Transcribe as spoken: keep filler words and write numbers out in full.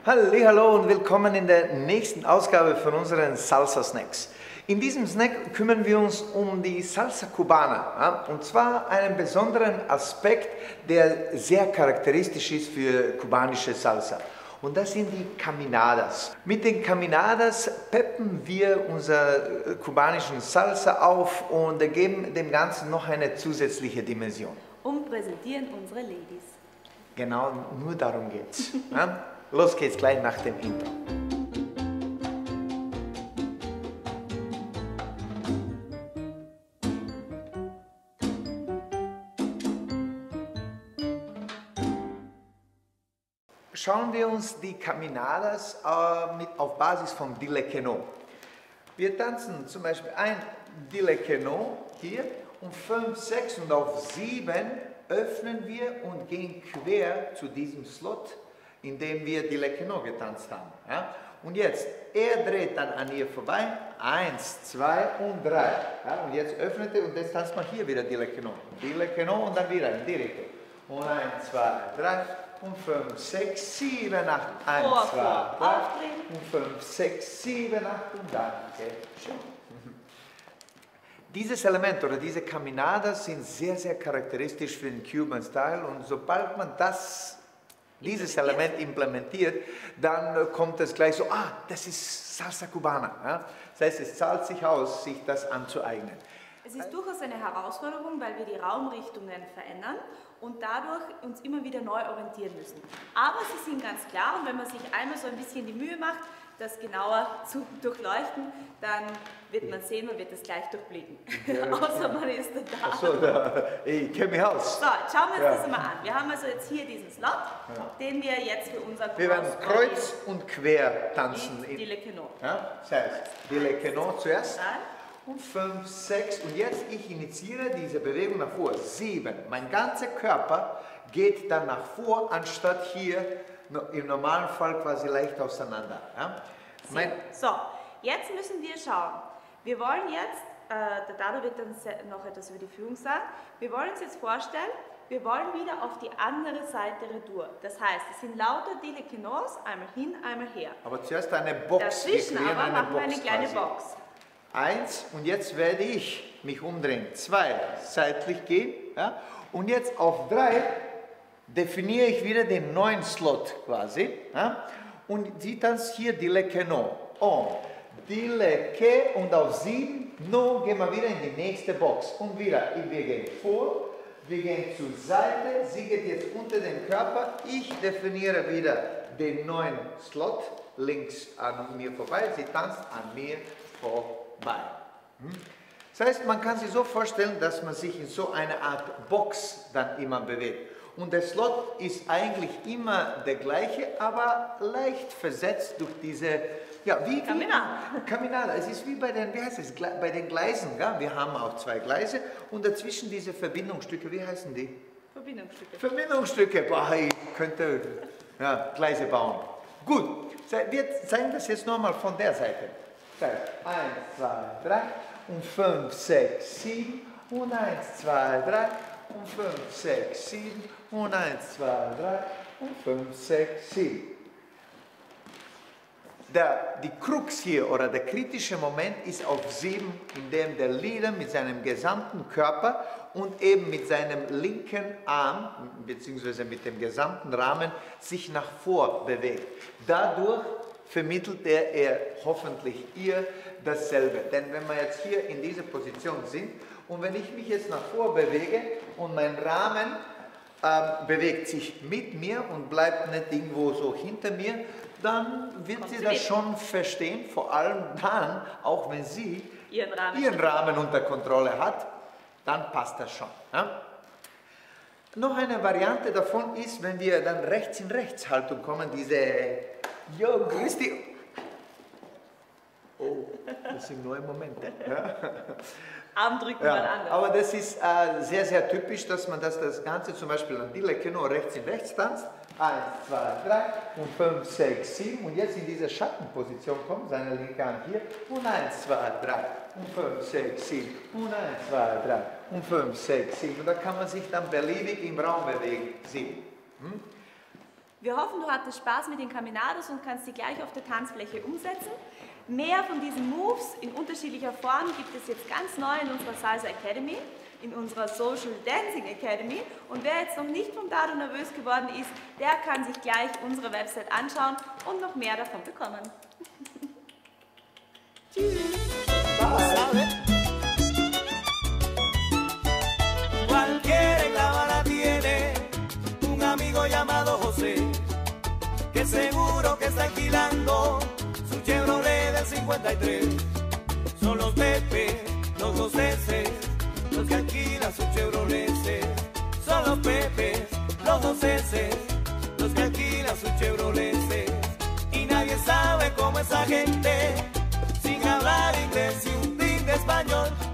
Hallo und willkommen in der nächsten Ausgabe von unseren Salsa Snacks. In diesem Snack kümmern wir uns um die Salsa Cubana, ja? Und zwar einen besonderen Aspekt, der sehr charakteristisch ist für kubanische Salsa. Und das sind die Caminadas. Mit den Caminadas peppen wir unsere kubanischen Salsa auf und geben dem Ganzen noch eine zusätzliche Dimension. Und präsentieren unsere Ladies. Genau, nur darum geht's. Ja? Los geht's gleich nach dem Intro. Schauen wir uns die Caminadas äh, mit, auf Basis von Dile que no. Wir tanzen zum Beispiel ein Dile que no hier und fünf, sechs und auf sieben öffnen wir und gehen quer zu diesem Slot, in dem wir Dile que no getanzt haben. Ja? Und jetzt, er dreht dann an ihr vorbei, eins, zwei und drei. Ja? Und jetzt öffnet er und jetzt tanzt man hier wieder Dile que no. Dile que no und dann wieder in die Richtung. Und eins, zwei, drei und fünf, sechs, sieben, acht. eins, zwei, drei und fünf, sechs, sieben, acht und danke schön. Dieses Element oder diese Caminadas sind sehr, sehr charakteristisch für den Cuban Style und sobald man das dieses Element implementiert, dann kommt es gleich so, ah, das ist Salsa Cubana. Ja? Das heißt, es zahlt sich aus, sich das anzueignen. Es ist durchaus eine Herausforderung, weil wir die Raumrichtungen verändern und dadurch uns immer wieder neu orientieren müssen. Aber sie sind ganz klar und wenn man sich einmal so ein bisschen die Mühe macht, das genauer zu durchleuchten, dann wird man sehen, man wird das gleich durchblicken. Ja, außer man ist da. Ach so, da, ich kenne mich aus. So, jetzt schauen wir uns ja. das mal an. Wir haben also jetzt hier diesen Slot, ja. den wir jetzt für unser Wir werden kreuz und quer tanzen. Dile que no. Ja, das heißt, Dile que no zuerst. Und fünf, sechs und jetzt ich initiiere diese Bewegung nach vor. sieben. Mein ganzer Körper geht dann nach vor, anstatt hier im normalen Fall quasi leicht auseinander. Ja? Mein so, jetzt müssen wir schauen. Wir wollen jetzt, äh, der Dado wird dann noch etwas über die Führung sagen, wir wollen uns jetzt vorstellen, wir wollen wieder auf die andere Seite retour. Das heißt, es sind lauter Dile que nos, einmal hin, einmal her. Aber zuerst eine Box. Dazwischen aber eine machen wir Box eine kleine quasi. Box. Eins und jetzt werde ich mich umdrehen. Zwei, seitlich gehen. Ja? Und jetzt auf drei definiere ich wieder den neuen Slot quasi. Ja? Und sie tanzt hier Dile que no. On. Dile que und auf sieben, no, gehen wir wieder in die nächste Box. Und wieder, wir gehen vor, wir gehen zur Seite, sie geht jetzt unter den Körper. Ich definiere wieder den neuen Slot links an mir vorbei. Sie tanzt an mir vorbei. Das heißt, man kann sich so vorstellen, dass man sich in so eine Art Box dann immer bewegt. Und der Slot ist eigentlich immer der gleiche, aber leicht versetzt durch diese, ja, wie Caminada. Caminada. Es ist wie bei den, wie heißt es, bei den Gleisen. Ja? Wir haben auch zwei Gleise und dazwischen diese Verbindungsstücke, wie heißen die? Verbindungsstücke. Verbindungsstücke. Boah, ich könnte ja, Gleise bauen. Gut, wir zeigen das jetzt nochmal von der Seite. eins, zwei, drei und fünf, sechs, sieben und eins, zwei, drei und fünf, sechs, sieben und eins, zwei, drei und fünf, sechs, sieben. Der, die Krux hier oder der kritische Moment ist auf sieben, in dem der Leader mit seinem gesamten Körper und eben mit seinem linken Arm bzw. mit dem gesamten Rahmen sich nach vor bewegt. Dadurch vermittelt er, er hoffentlich ihr dasselbe. Denn wenn wir jetzt hier in dieser Position sind und wenn ich mich jetzt nach vor bewege und mein Rahmen äh, bewegt sich mit mir und bleibt nicht irgendwo so hinter mir, dann wird Kommt sie das mit. schon verstehen, vor allem dann, auch wenn sie ihren Rahmen, ihren Rahmen unter Kontrolle hat, dann passt das schon. Ja? Noch eine Variante davon ist, wenn wir dann rechts in Rechtshaltung kommen, diese Jo, grüß dich. Oh, das sind neue Momente. Ja. Arm drücken ja, mal anders. Aber das ist äh, sehr, sehr typisch, dass man das, das Ganze zum Beispiel an Dile que no rechts in rechts tanzt. eins, zwei, drei und fünf, sechs, sieben. Und jetzt in diese Schattenposition kommt, seine linke Hand hier. Und eins, zwei, drei und fünf, sechs, sieben. Und eins, zwei, drei und fünf, sechs, sieben. Und da kann man sich dann beliebig im Raum bewegen. sieben. Hm? Wir hoffen, du hattest Spaß mit den Caminados und kannst sie gleich auf der Tanzfläche umsetzen. Mehr von diesen Moves in unterschiedlicher Form gibt es jetzt ganz neu in unserer Salsa Academy, in unserer Social Dancing Academy. Und wer jetzt noch nicht vom Dado nervös geworden ist, der kann sich gleich unsere Website anschauen und noch mehr davon bekommen. Tschüss. Bye. Cualquier cámara tiene un amigo llamado José, que seguro que está alquilando su Chevrolet del cincuenta y tres. Son los Pepe, los Joséses, los que alquilan su Chevrolet. Son los Pepe, los Joséses, los que alquilan su Chevrolet. Y nadie sabe cómo esa gente, sin hablar inglés y un tin de español,